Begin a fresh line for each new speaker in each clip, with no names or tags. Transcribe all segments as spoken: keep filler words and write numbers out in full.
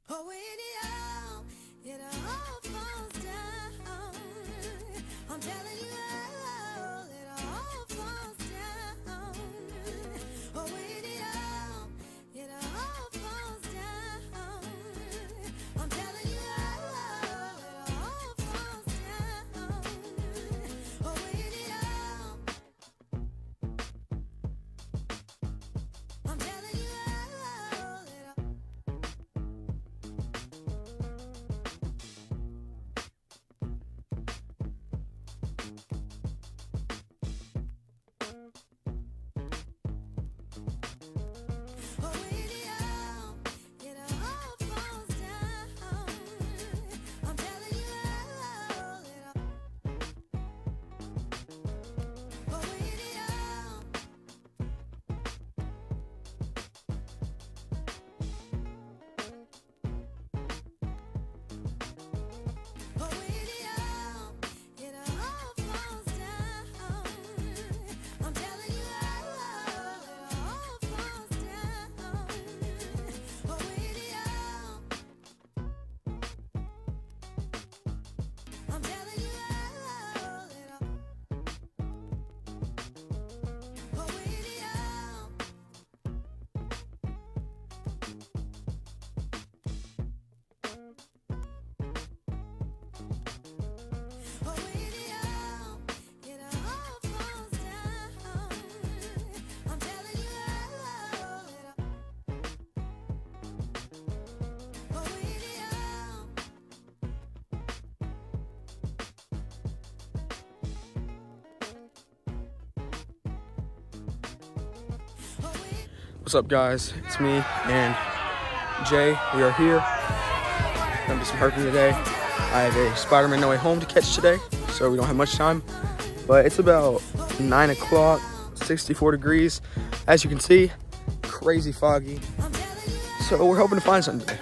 Oh, when it all, it all falls down. I'm telling you all, it all falls down. Oh, when it all, it all falls down. I'm telling you all, it all falls down. Oh, when it all, I'm telling you all, it all. Oh, when it all, it all falls down. I'm telling you all, it all. Oh, when it all, oh, when it all, it all falls down. I'm telling you all, it all falls down. Oh, when it all, I'm telling you all, it all. Oh, when it all, oh, when it all, it all falls down. I'm telling you all, it all. Oh, when it all, oh, when
What's up, guys? It's me and Jay. We are here. Gonna do some herping today. I have a Spider-Man No Way Home to catch today, so we don't have much time. But it's about nine o'clock, sixty-four degrees. As you can see, crazy foggy.
I'm telling you all.
So we're hoping to find something today.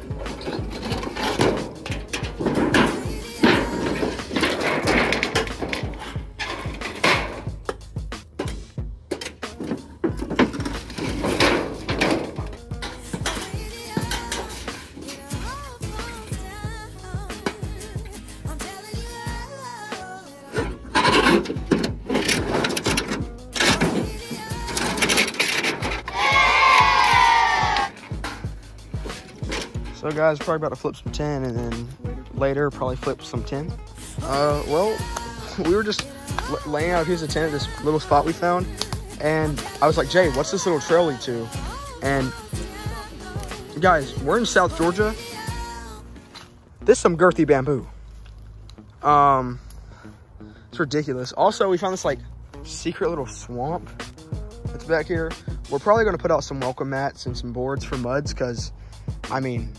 So guys, probably about to flip some ten, and then later probably flip some ten. Uh, well, we were just l- laying out here's a ten at this little spot we found, and I was like, Jay, what's this little trail lead to? And guys, we're in South Georgia. This is some girthy bamboo. Um, it's ridiculous. Also, we found this like secret little swamp that's back here. We're probably gonna put out some welcome mats and some boards for muds, cause I mean,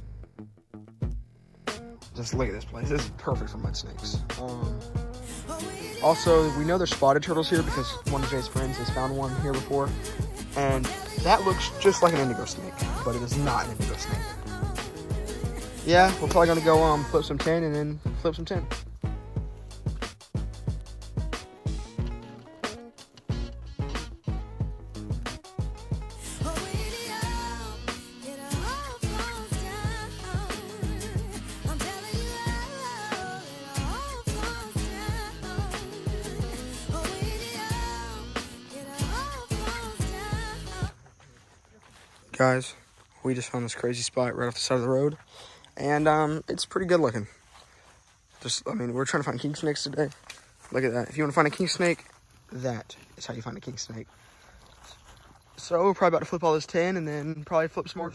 just look at this place. This is perfect for mud snakes. Um, also, we know there's spotted turtles here because one of Jay's friends has found one here before. And that looks just like an indigo snake, but it is not an indigo snake. Yeah, we're probably gonna go um flip some ten and then flip some ten.
Oh, when it all, it all falls down. I'm telling you all, it all falls down. Oh, when it all, it all falls down.
Guys, we just found this crazy spot right off the side of the road, and um, it's pretty good looking. Just, I mean, we're trying to find king snakes today. Look at that. If you want to find a king snake, that is how you find a king snake. So we're probably about to flip all this ten, and then probably flip some more.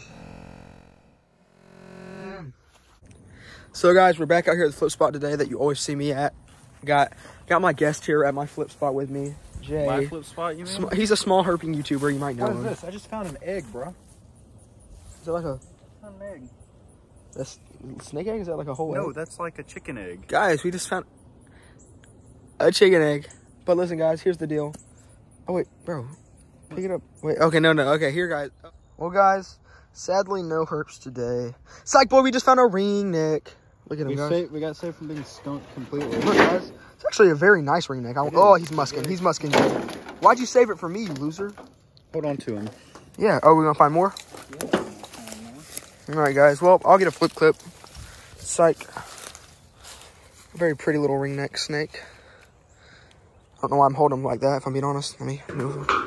So guys, we're back out here at the flip spot today that you always see me at. Got got my guest here at my flip spot with me, Jay.
My flip spot, you mean?
Sm- He's a small herping YouTuber. You might know
What is
him.
this? I just found an egg, bro.
Is that like a
Found an egg.
that's snake egg? Is that like a whole
No,
egg?
that's like a chicken egg.
Guys, we just found a chicken egg. But listen, guys, here's the deal. Oh, wait, bro. Pick it up. Wait, okay, no, no. Okay, here, guys. Well, guys, sadly, no herps today. Psych, boy, we just found a ring neck. Look at him,
We,
guys.
saved, we got saved from being skunked completely.
Look, guys. It's actually a very nice ring neck. I, oh, he's musking. He's musking. Why'd you save it for me, you loser?
Hold on to him.
Yeah. Oh, we're going to find more?
Yeah.
All right, guys. Well, I'll get a flip clip. Psych. Very pretty little ring neck snake. I don't know why I'm holding him like that, if I'm being honest. Let me move him.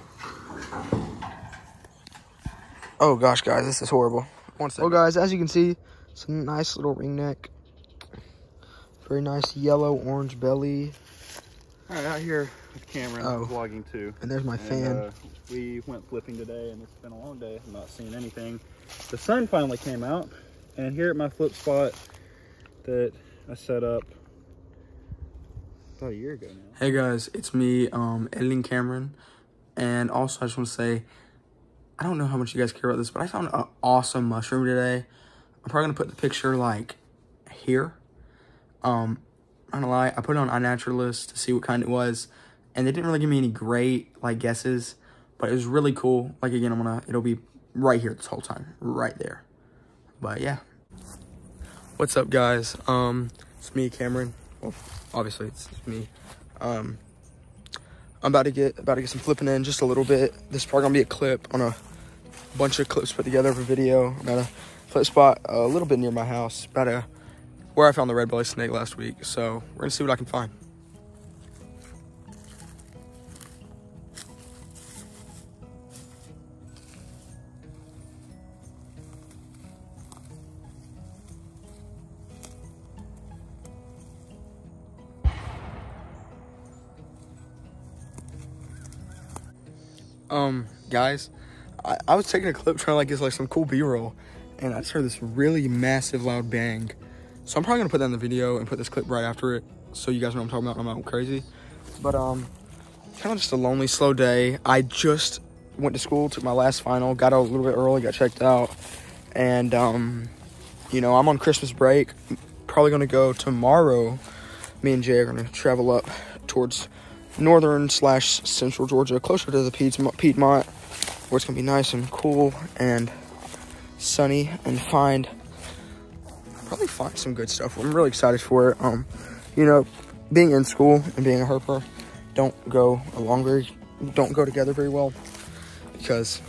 Oh, gosh, guys. This is horrible. One second. Well, guys, as you can see, it's a nice little ring neck. Very nice yellow, orange belly.
All right, out here with Cameron,
Oh.
vlogging too.
And there's my
And,
fan.
uh, we went flipping today, and it's been a long day. I've not seen anything. The sun finally came out, and here at my flip spot that I set up about a year ago now.
Hey, guys. It's me, um, editing Cameron. And also, I just want to say, I don't know how much you guys care about this, but I found an awesome mushroom today. I'm probably going to put the picture, like, here. Um, I'm not gonna lie, I put it on iNaturalist to see what kind it was, and they didn't really give me any great, like, guesses, but it was really cool. Like, again, I'm gonna, it'll be right here this whole time, right there. But, yeah. What's up, guys? Um, it's me, Cameron. Well, obviously, it's, it's me. Um, I'm about to get, about to get some flipping in just a little bit. This is probably gonna be a clip on a bunch of clips put together for video. I'm at a flip spot a little bit near my house, about a where I found the red belly snake last week. So we're gonna see what I can find. Um, guys, I, I was taking a clip trying to like get like some cool B-roll, and I just heard this really massive loud bang. So I'm probably gonna put that in the video and put this clip right after it, so you guys know what I'm talking about. I'm not crazy, but um, kind of just a lonely, slow day. I just went to school, took my last final, got out a little bit early, got checked out, and um, you know, I'm on Christmas break. Probably gonna go tomorrow. Me and Jay are gonna travel up towards northern slash central Georgia, closer to the Piedmont, where it's gonna be nice and cool and sunny, and find. Probably find some good stuff. I'm really excited for it. Um, you know, being in school and being a herper don't go along very, don't go together very well, because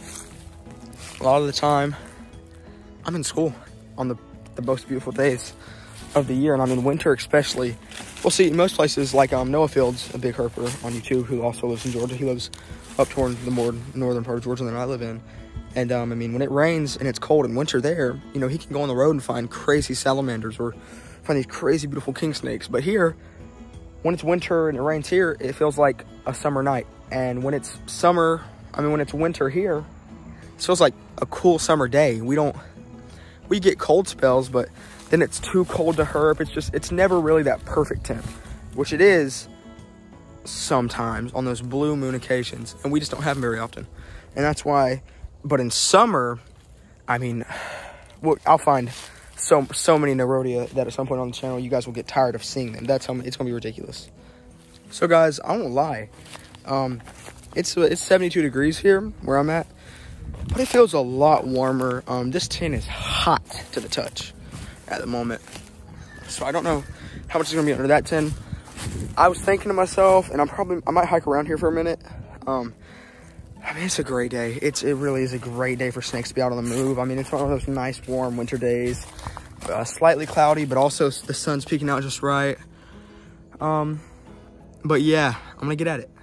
a lot of the time I'm in school on the, the most beautiful days of the year, and I'm in winter especially. We'll see, in most places, like um, Noah Fields, a big herper on YouTube who also lives in Georgia. He lives up toward the more northern part of Georgia than I live in. And, um, I mean, when it rains and it's cold in winter there, you know, he can go on the road and find crazy salamanders or find these crazy beautiful king snakes. But here, when it's winter and it rains here, it feels like a summer night. And when it's summer, I mean, when it's winter here, it feels like a cool summer day. We don't, we get cold spells, but then it's too cold to herp. It's just, it's never really that perfect temp, which it is sometimes on those blue moon occasions. And we just don't have them very often. And that's why... But in summer, I mean, well, I'll find so so many Nerodia that at some point on the channel, you guys will get tired of seeing them. That's how it's going to be ridiculous. So, guys, I won't lie. Um, it's it's seventy-two degrees here where I'm at, but it feels a lot warmer. Um, this tin is hot to the touch at the moment. So I don't know how much is going to be under that tin. I was thinking to myself, and I'm probably, I might hike around here for a minute. Um, I mean, it's a great day. It's It really is a great day for snakes to be out on the move. I mean, it's one of those nice, warm winter days. Uh, slightly cloudy, but also the sun's peeking out just right. Um, but yeah, I'm going to get at it.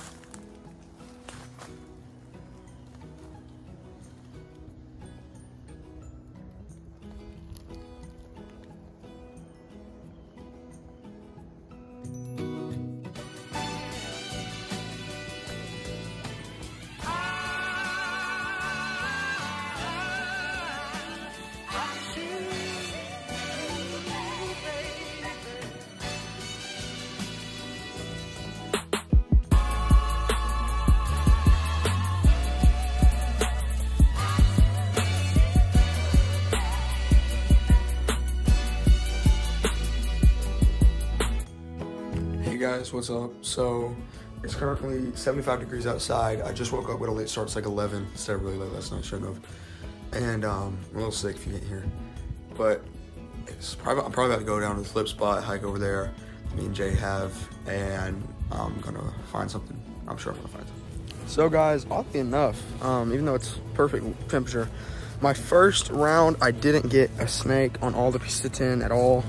Guys, what's up? So it's currently seventy-five degrees outside. I just woke up with a late start. It's like eleven instead of really late last night, shouldn't have. And um, I'm a little sick if you can't hear. But it's probably, I'm probably about to go down to the flip spot, hike over there. Me and Jay have, and I'm gonna find something. I'm sure I'm gonna find something. So guys, oddly enough, um, even though it's perfect temperature, my first round, I didn't get a snake on all the pieces of tin at all.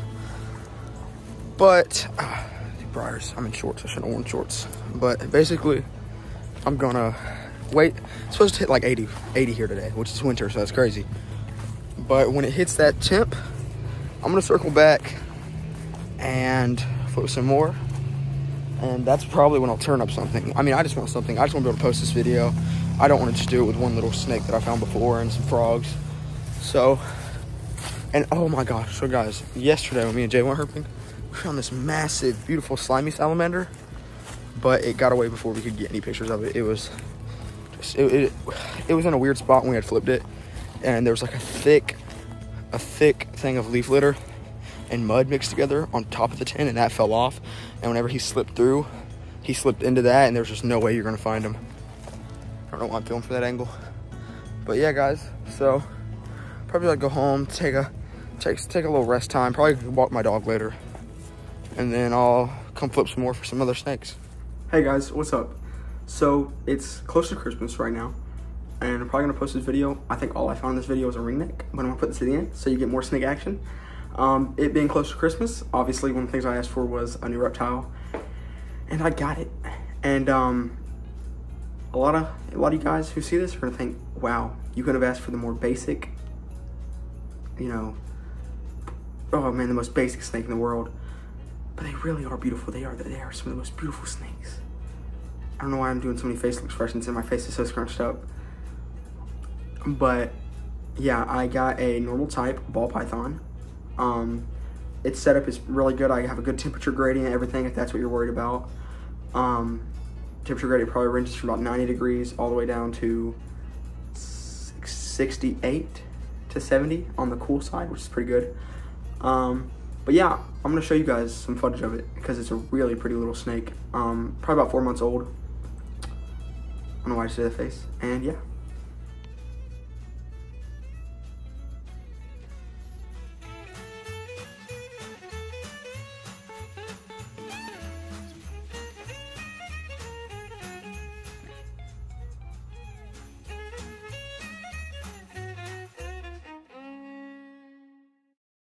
But, uh, briars, I'm in shorts, I shouldn't have worn shorts. But basically, I'm gonna wait. It's supposed to hit like eighty, eighty here today, which is winter, so that's crazy. But when it hits that temp, I'm gonna circle back and flip some more. And that's probably when I'll turn up something. I mean, I just want something. I just want to be able to post this video. I don't want to just do it with one little snake that I found before and some frogs. So, and oh my gosh. So guys, yesterday when me and Jay went herping, we found this massive, beautiful, slimy salamander. But it got away before we could get any pictures of it. It was just, it, it, it was in a weird spot when we had flipped it. And there was like a thick, a thick thing of leaf litter and mud mixed together on top of the tin, and that fell off. And whenever he slipped through, he slipped into that, and there's just no way you're gonna find him. I don't know why I'm filming for that angle. But yeah, guys, so probably like go home, take a take take a little rest time, probably walk my dog later. And then I'll come flip some more for some other snakes. Hey guys, what's up? So it's close to Christmas right now, and I'm probably gonna post this video. I think all I found in this video was a ringneck, but I'm gonna put this at the end so you get more snake action. Um, it being close to Christmas, obviously one of the things I asked for was a new reptile, and I got it. And um, a lot of a lot of you guys who see this are gonna think, "Wow, you could have asked for the more basic, you know, oh man, the most basic snake in the world." But they really are beautiful. They are they are some of the most beautiful snakes. I don't know why I'm doing so many facial expressions and my face is so scrunched up. But yeah, I got a normal type ball python. Um, its setup is really good. I have a good temperature gradient, everything, if that's what you're worried about. Um, temperature gradient probably ranges from about ninety degrees all the way down to sixty-eight to seventy on the cool side, which is pretty good. Um, but yeah, I'm gonna show you guys some footage of it because it's a really pretty little snake. Um, probably about four months old. I don't know why I just did that face. And yeah.